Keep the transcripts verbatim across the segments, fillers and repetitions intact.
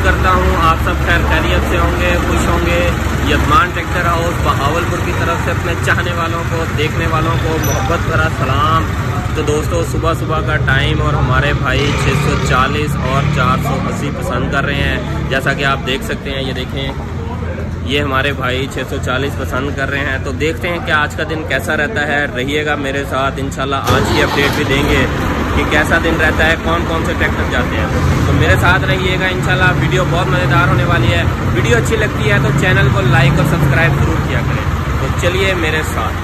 करता हूँ आप सब खैर खैरियत से होंगे, खुश होंगे। यजमान ट्रैक्टर हाउस बहावलपुर की तरफ से अपने चाहने वालों को, देखने वालों को मोहब्बत भरा सलाम। तो दोस्तों सुबह सुबह का टाइम और हमारे भाई छः सौ चालीस और चार सौ अस्सी पसंद कर रहे हैं। जैसा कि आप देख सकते हैं, ये देखें, ये हमारे भाई छः सौ चालीस पसंद कर रहे हैं। तो देखते हैं कि आज का दिन कैसा रहता है। रहिएगा मेरे साथ, इंशाल्लाह आज की अपडेट भी देंगे कि कैसा दिन रहता है, कौन कौन से ट्रैक्टर जाते हैं। तो मेरे साथ रहिएगा, इंशाल्लाह वीडियो बहुत मज़ेदार होने वाली है। वीडियो अच्छी लगती है तो चैनल को लाइक और सब्सक्राइब जरूर किया करें। तो चलिए मेरे साथ।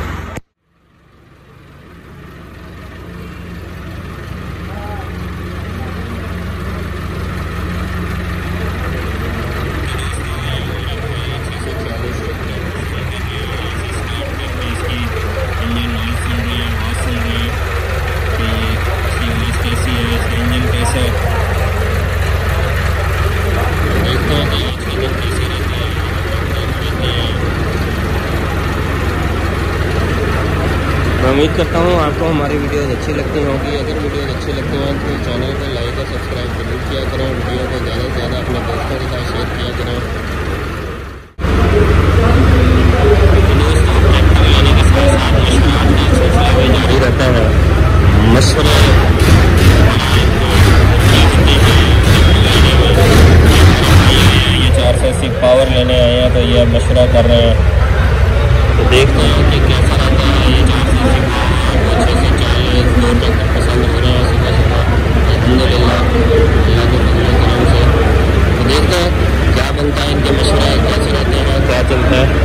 मैं उम्मीद करता हूँ आपको हमारी वीडियोज़ अच्छी लगती होंगी। अगर वीडियोज़ अच्छी लगती हैं तो चैनल को लाइक और सब्सक्राइब जरूर किया करें। वीडियो को ज़्यादा से ज़्यादा अपने दोस्तों के साथ शेयर किया करें। जारी रहता है मशवरे, ये चार सौ अस्सी पावर लेने आए हैं तो ये मशवरा कर रहे हैं। तो देखते हैं कि कैसा रहता है। ये चार सौ अस्सी पावर छः सौ चालीस दो ट्रैक्टर पसंद हो रहे हैं सुबह सुबह, अल्हम्दुलिल्लाह अल्लाह के फजल करम से। तो देखते हैं क्या बनता है, इनके मशवरे कैसे रहते हैं, क्या चलता है।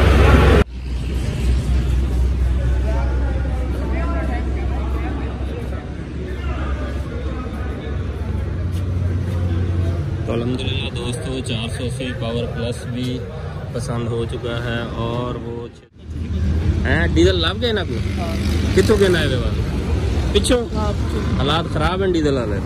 तो अल्हम्दुलिल्लाह दोस्तों चार सौ अस्सी पावर प्लस भी पसंद हो चुका है। और वो हैं डीजल लाभ गए ना को कितों के ना पिछों हालात ख़राब हैं डीजल वाले।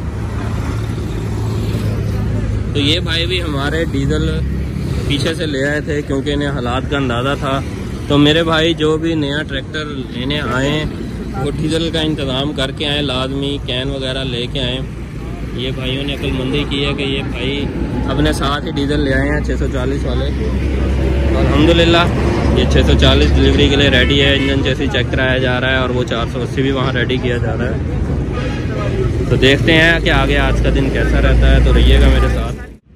तो ये भाई भी हमारे डीजल पीछे से ले आए थे क्योंकि इन्हें हालात का अंदाज़ा था। तो मेरे भाई जो भी नया ट्रैक्टर लेने आए वो डीजल का इंतज़ाम करके आए, लाजमी कैन वगैरह लेके आए। ये भाइयों ने अक्लमंदी की है कि ये भाई अपने साथ ही डीजल ले आए हैं छः सौ चालीस वाले। और अल्हम्दुलिल्लाह ये छः सौ चालीस डिलीवरी के लिए रेडी है। इंजन जैसे चेक कराया जा रहा है और वो चार सौ अस्सी भी वहाँ रेडी किया जा रहा है। तो देखते हैं कि आगे आज का दिन कैसा रहता है। तो रहिएगा मेरे साथ।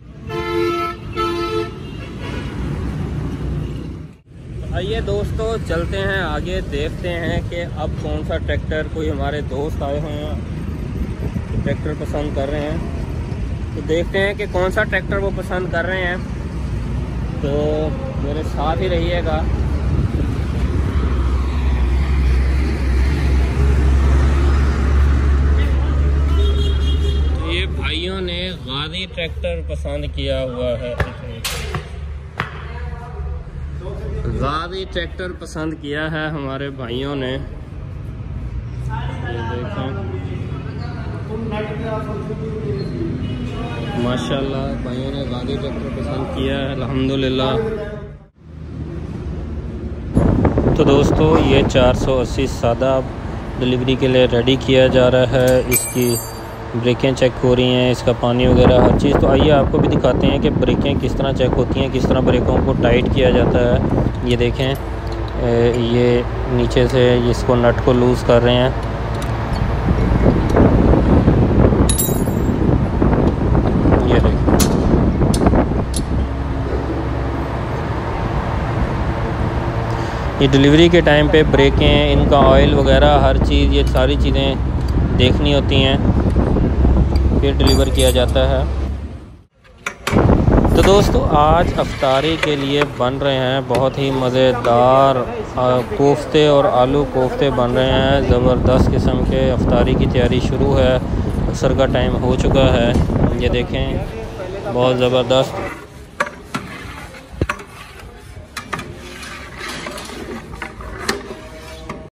आइए दोस्तों चलते हैं आगे, देखते हैं कि अब कौन सा ट्रैक्टर, कोई हमारे दोस्त आए हुए हैं ट्रैक्टर पसंद कर रहे हैं। तो देखते हैं कि कौन सा ट्रैक्टर वो पसंद कर रहे हैं। तो मेरे साथ ही रहिएगा। तो ये भाइयों ने गाजी ट्रैक्टर पसंद किया हुआ है, गाजी ट्रैक्टर पसंद किया है हमारे भाइयों ने। ये देखें माशाल्लाह भाइयों ने गाजी ट्रैक्टर पसंद किया है अल्हम्दुलिल्लाह। तो दोस्तों ये चार सौ अस्सी सादा डिलीवरी के लिए रेडी किया जा रहा है। इसकी ब्रेकें चेक हो रही हैं, इसका पानी वगैरह हर चीज़। तो आइए आपको भी दिखाते हैं कि ब्रेकें किस तरह चेक होती हैं, किस तरह ब्रेकों को टाइट किया जाता है। ये देखें, ये नीचे से इसको नट को लूज़ कर रहे हैं। ये डिलीवरी के टाइम पे ब्रेकें, इनका ऑयल वगैरह हर चीज़, ये सारी चीज़ें देखनी होती हैं, फिर डिलीवर किया जाता है। तो दोस्तों आज अफ्तारी के लिए बन रहे हैं बहुत ही मज़ेदार कोफ्ते और आलू कोफ्ते बन रहे हैं। ज़बरदस्त किस्म के अफ्तारी की तैयारी शुरू है। असर का टाइम हो चुका है, ये देखें बहुत ज़बरदस्त